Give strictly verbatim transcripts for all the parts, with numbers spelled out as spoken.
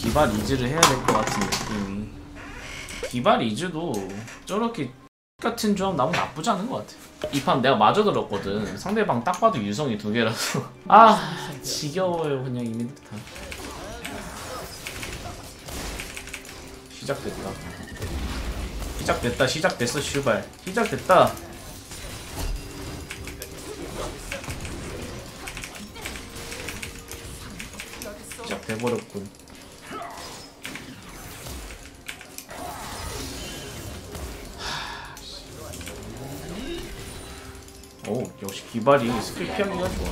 기발 이즈를 해야 될 것 같은 느낌이. 기발 이즈도 저렇게 같은 조합 나무 나쁘지 않은 것 같아. 이 판 내가 마저 들었거든. 상대방 딱 봐도 유성이 두 개라서. 아 지겨워요 그냥 이미 듯한. 시작됐다. 시작됐다. 시작됐어 슈발. 시작됐다. 시작돼버렸군. 오 역시 기발이 스킬 피하기가 좋아.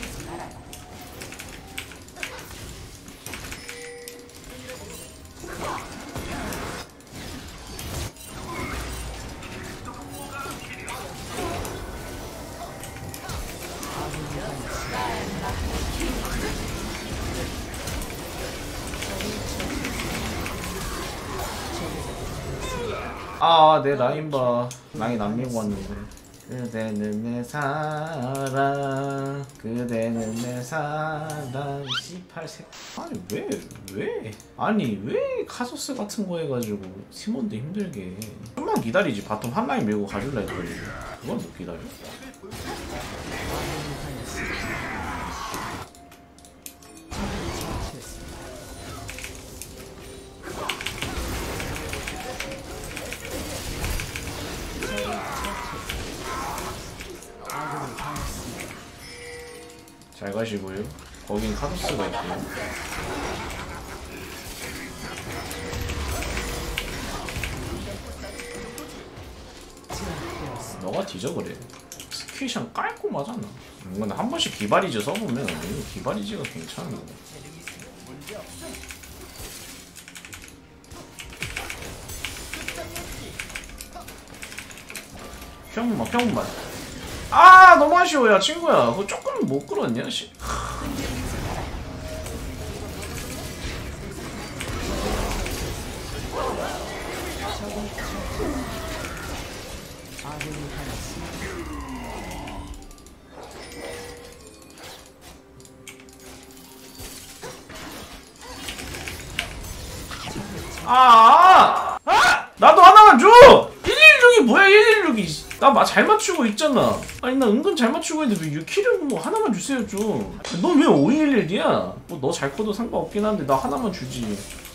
아, 내 라인 봐. 라인 안 밀고 왔는데. 그대는 내 사랑, 그대는 내 사랑. 이십팔 세. 아니 왜, 왜? 아니 왜 카소스 같은 거 해가지고 팀원도 힘들게. 좀만 기다리지. 바텀 한 라인 밀고 가줄라 했더니 그건 못 기다려. 잘 가시고요. 거긴 카도스가 있고요. 너가 뒤져 그래. 스퀴션 깔끔하잖아. 이건 한 번씩 기발이즈 써보면 이거 기발이즈가 괜찮은 거야. 평만 평만. 아 너무 아쉬워 야 친구야. 그거 조금 못 끌었냐? 씨. 아, 아! 아! 나도 하나만 줘! 일일육이 뭐야 일일육이. 나 잘 맞추고 있잖아. 아니 나 은근 잘 맞추고 있는데 왜 육 킬을 뭐 하나만 주세요 좀. 넌 왜 오일일이야? 뭐 너 잘 커도 상관없긴 한데 나 하나만 주지.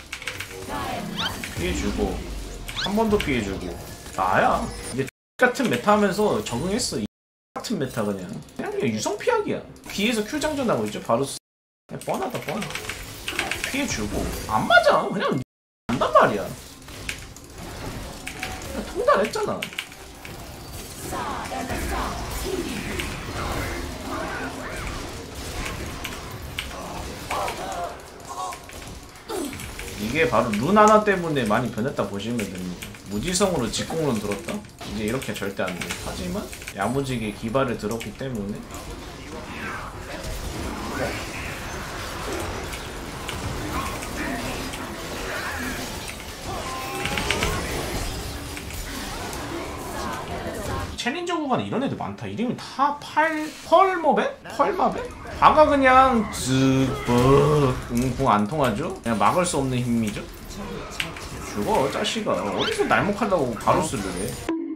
피해주고 한 번 더 피해주고. 나야. 이게 같은 메타 하면서 적응했어. 이 같은 메타 그냥. 그냥 그냥 유성 피하기야. 귀에서 큐 장전하고 있죠. 바로 그냥 뻔하다 뻔. 피해주고 안 맞아. 그냥 안단 말이야. 그냥 통달했잖아. 이게 바로 룬 하나 때문에 많이 변했다 보시면 됩니다. 무지성으로 직공론 들었다? 이제 이렇게 절대 안 돼. 하지만 야무지게 기발을 들었기 때문에 챌린저 구간에 이런 애들 많다. 이름이 다 팔, 펄머벤? 펄마벤? 바가 그냥 즈버 응, 안 통하죠? 그냥 막을 수 없는 힘이죠? 죽어 자식아. 어디서 날먹하려고 바루스를 해.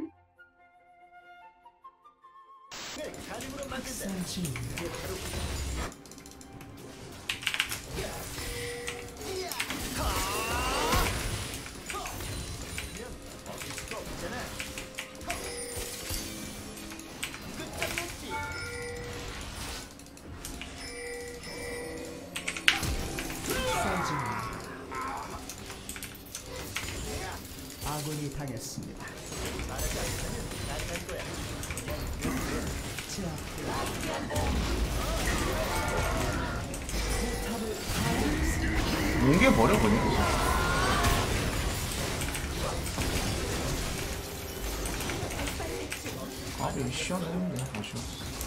아군이 당했습니다. 뭉개버려 그냥. 아 여기 시원했는데 아쉬웠어.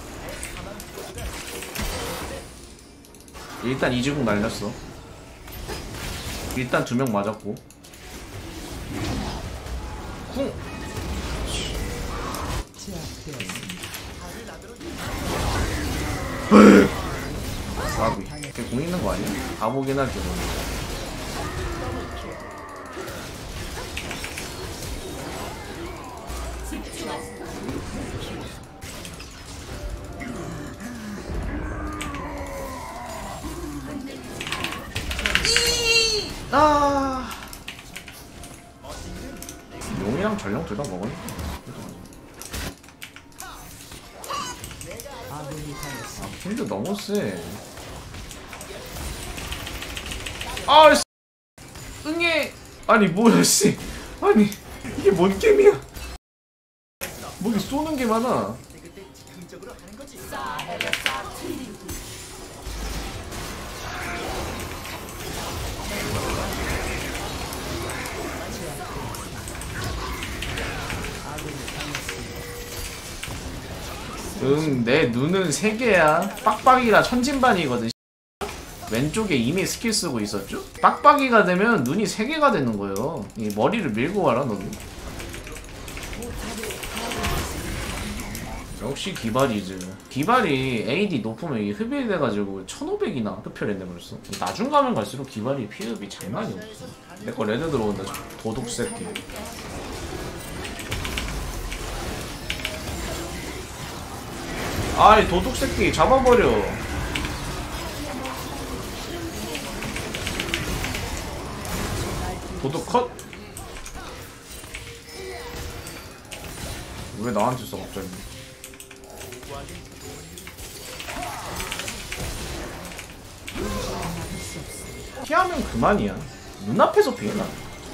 일단 이지국 날렸어. 일단 두 명 맞았고 쿵! 까비. 걔 공 있는 거 아니야? 가보긴 할게. 아 용이랑 전령 둘 다 먹었네. 아군이 당했습니다. 아 필드 너무 세. 아 씨. 응애. 아니 뭐야 씨. 아니 이게 뭔 게임이야. 뭐 이렇게 쏘는 게 많아. 응, 내 눈은 세 개야. 빡빡이라 천진반이거든. 왼쪽에 이미 스킬 쓰고 있었죠? 빡빡이가 되면 눈이 세 개가 되는 거예요. 이 머리를 밀고 와라, 너는. 역시 기발이즈. 기발이 에이디 높으면 이 흡입이 돼가지고 천오백이나 흡혈했네 벌써. 나중 가면 갈수록 기발이 피흡이 장난이 없어. 내 거 레드 들어온다, 도둑 새끼. 아이 도둑 새끼 잡아버려. 도둑 컷? 왜 나한테 써 갑자기? 피하면 그만이야. 눈앞에서 피해나.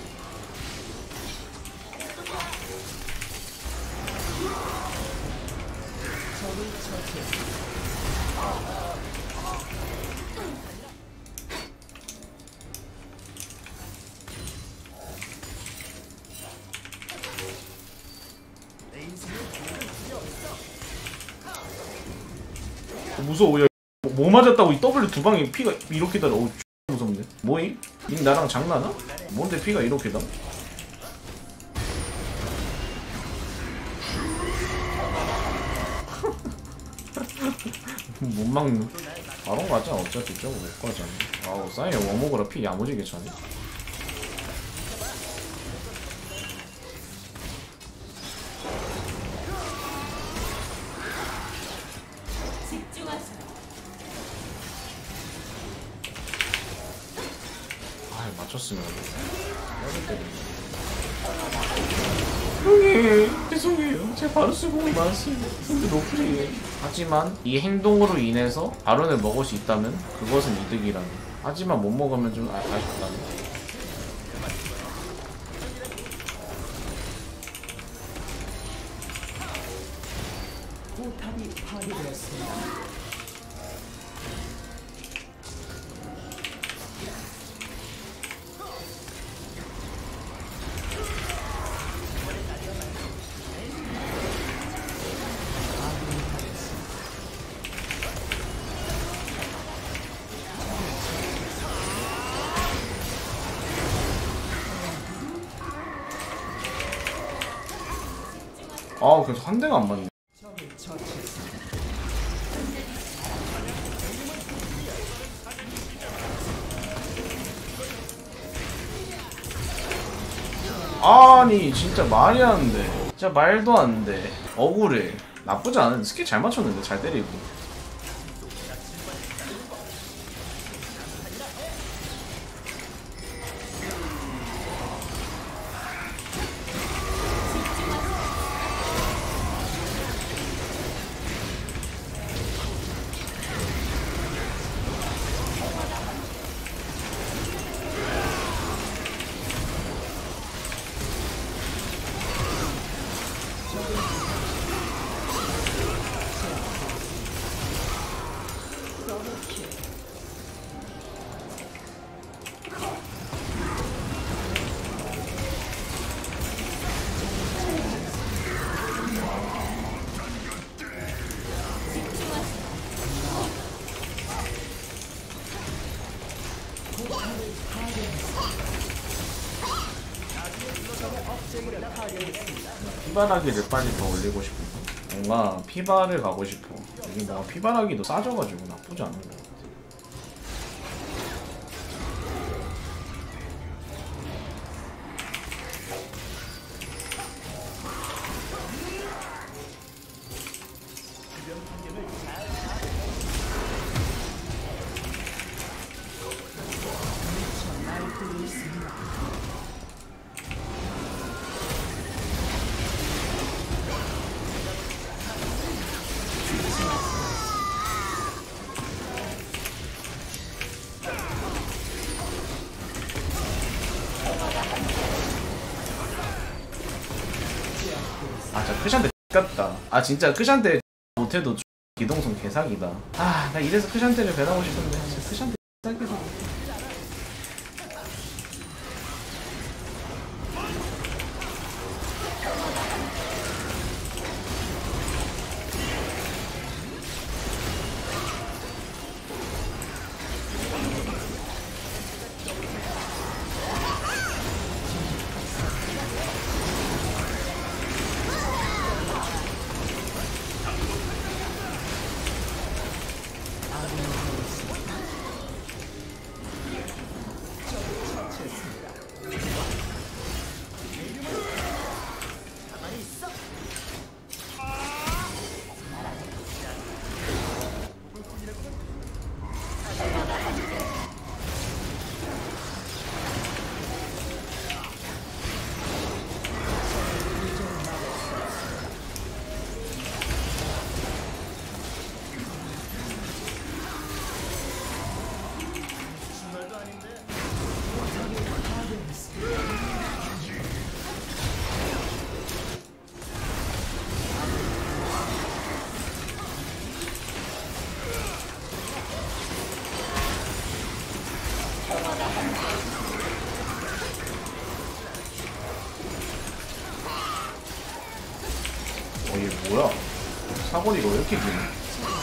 무서워. 야, 뭐 맞았다고 이 W 두 방에 피가 이렇게 달아. 어우 무섭네. 뭐임? 님 나랑 장난하? 뭔데 피가 이렇게 다? 못 막는. 바로 가자. 어차피 저거 못 가잖아. 아우 사이에 워먹으라 피 야무지게 차네. 아 맞췄으면 형님 죄송해요. 제 바루스 공이 많습니다. 근데 노플이에요. 하지만 이 행동으로 인해서 바론을 먹을 수 있다면 그것은 이득이라는. 하지만 못 먹으면 좀 아, 아쉽다는. 포탑이 파괴되었습니다. 아 그래서 한 대가 안 맞네. 적을 처치했습니다. 아니 진짜 말이 안 돼. 진짜 말도 안 돼. 억울해. 나쁘지 않은 스킬 잘 맞췄는데 잘 때리고. 피바라기를 빨리 더 올리고 싶어서 뭔가 피바를 가고 싶어. 여기 뭔가 피바라기도 싸져가지고 나쁘지 않은 거 같아. 크샨테 X같다. 아 진짜 크샨테 못해도 기동성 개사기다. 아 나 이래서 크샨테를 배나고 싶은데 진짜 크샨테 X사기다. 어, 얘 뭐야? 사거리가 왜 이렇게 기네?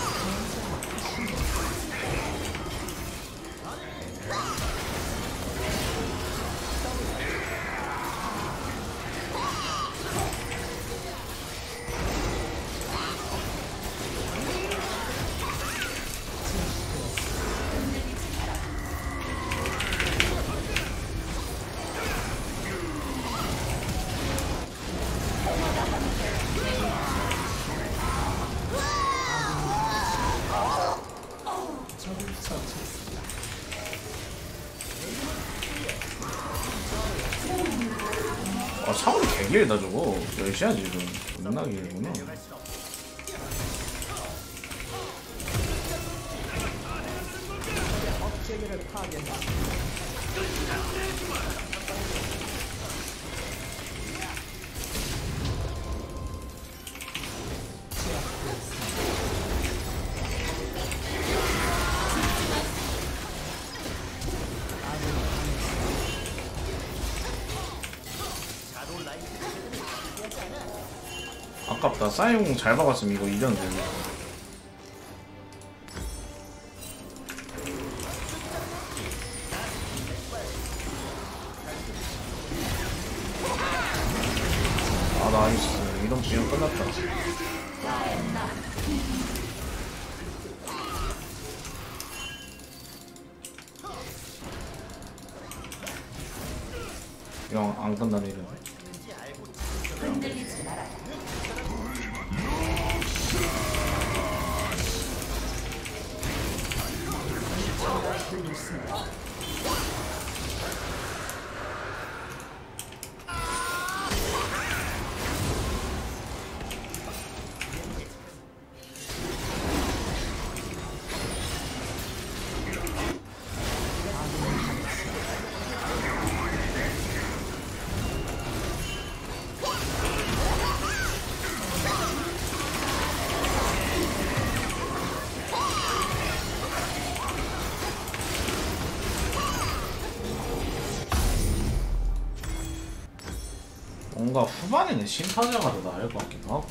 아 사거리 개길다 저거. 몇 시야 지금? 겁나 길구나. 업체계를 파괴했습니다. 아깝다. 사이공 잘 박았으면 이거 이전 되네. 아 나이스. 이런 비용 끝났다. 이거 안 끝나네 이런. 뭔가 후반에는 심파자가 더 나을 것 같기도 하고.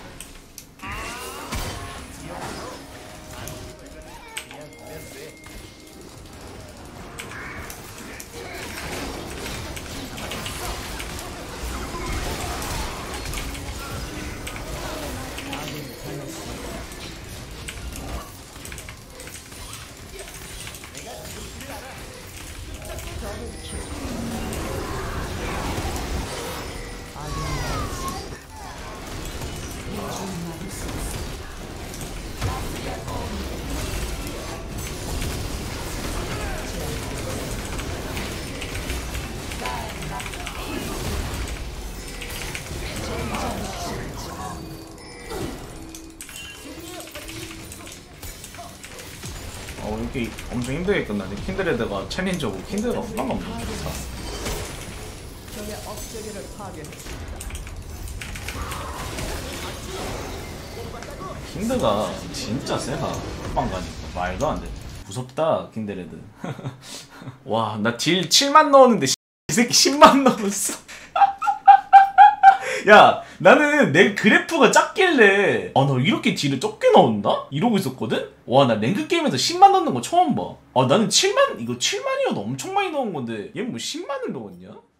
어 이렇게 엄청 힘들게 끝나네. 킨드레드가 챌린저고 킨드레드가 금방 엄청 좋다. 적의 업체계를 파괴했습니다. 킨드가 진짜 세다. 빵 가니까 말도 안 돼. 무섭다 킨드레드. 와, 나 딜 칠만 넣었는데 이 새끼 십만 넣었어. 야, 나는 내 그래프가 작길래 아, 나 이렇게 딜을 적게 넣었나? 이러고 있었거든? 와, 나 랭크 게임에서 십만 넣는 거 처음 봐. 아, 나는 칠만, 이거 칠만이어도 엄청 많이 넣은 건데 얘 뭐 십만을 넣었냐?